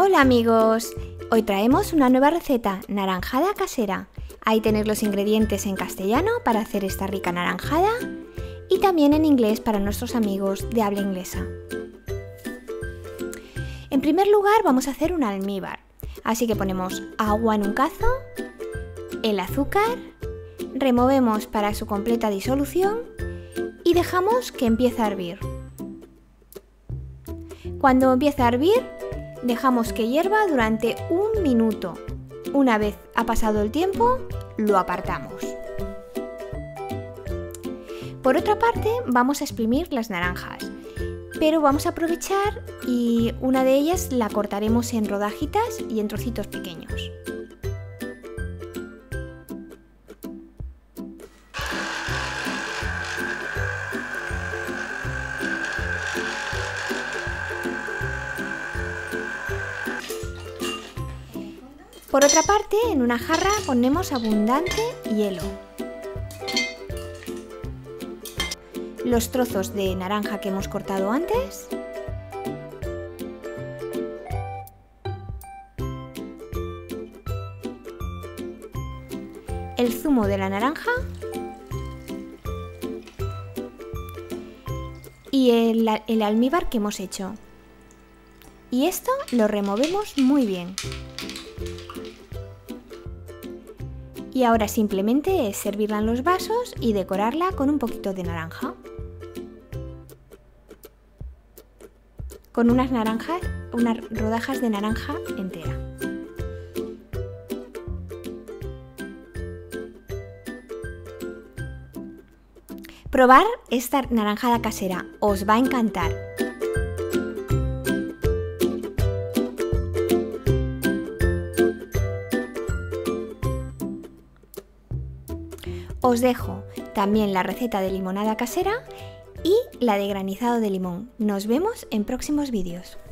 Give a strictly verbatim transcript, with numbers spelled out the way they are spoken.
Hola amigos, hoy traemos una nueva receta, naranjada casera. Ahí tenéis los ingredientes en castellano para hacer esta rica naranjada y también en inglés para nuestros amigos de habla inglesa. En primer lugar vamos a hacer un almíbar, así que ponemos agua en un cazo, el azúcar, removemos para su completa disolución y dejamos que empiece a hervir. Cuando empiece a hervir, dejamos que hierva durante un minuto. Una vez ha pasado el tiempo, lo apartamos. Por otra parte, vamos a exprimir las naranjas, pero vamos a aprovechar y una de ellas la cortaremos en rodajitas y en trocitos pequeños. Por otra parte, en una jarra ponemos abundante hielo. Los trozos de naranja que hemos cortado antes. El zumo de la naranja. Y el, el almíbar que hemos hecho. Y esto lo removemos muy bien. Y ahora simplemente es servirla en los vasos y decorarla con un poquito de naranja. Con unas naranjas, unas rodajas de naranja entera. Probar esta naranjada casera, os va a encantar. Os dejo también la receta de limonada casera y la de granizado de limón. Nos vemos en próximos vídeos.